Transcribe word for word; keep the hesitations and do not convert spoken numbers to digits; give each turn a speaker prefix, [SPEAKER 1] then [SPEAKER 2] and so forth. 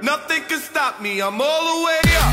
[SPEAKER 1] Nothing can stop me, I'm all the way up.